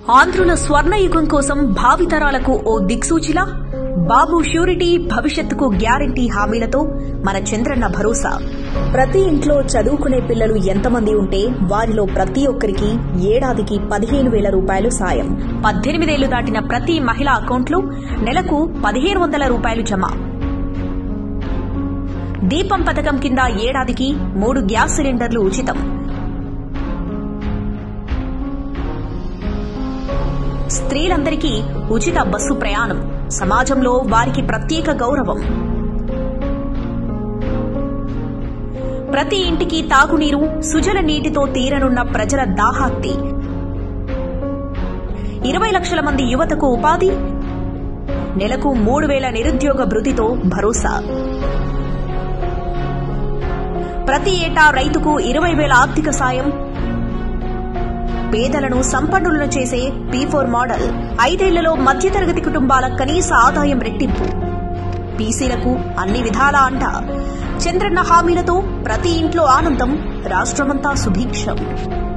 ఆంధ్రుల స్వర్ణయుగం కోసం భావితరాలకు ఓ దిక్సూచిలా బాబు ష్యూరిటీ భవిష్యత్తుకు గ్యారంటీ హామీలతో మన చంద్రన్న భరోసా. ప్రతి ఇంట్లో చదువుకునే పిల్లలు ఎంతమంది ఉంటే వారిలో ప్రతి ఒక్కరికి ఏడాదికి 15,000 రూపాయలు సాయం. 18 ఏళ్లు దాటిన ప్రతి మహిళ అకౌంట్లో నెలకు 1,500 రూపాయలు జమ. దీపం పథకం కింద ఏడాదికి 3 గ్యాస్ సిలిండర్లు ఉచితం. స్త్రీలందరికీ ఉచిత బస్సు ప్రయాణం. సమాజంలో వారికి ప్రత్యేక గౌరవం. ప్రతి ఇంటికి తాగునీరు, సుజల నీటితో తీరనున్న ప్రజల దాహార్తి. 20 లక్షల మంది యువతకు ఉపాధి. నెలకు 3,000 నిరుద్యోగ భృతితో భరోసా. ప్రతి ఏటా రైతుకు 20,000 ఆర్థిక సాయం. పేదలను సంపన్నులను చేసే P4 మోడల్. 5 ఏళ్లలో మధ్యతరగతి కుటుంబాల కనీస ఆదాయం రెట్టింపు. బీసీలకు అన్ని విధాల అండ. చంద్రన్న హామీలతో ప్రతి ఇంట్లో ఆనందం. రాష్ట్రమంతా సుభిక్షం.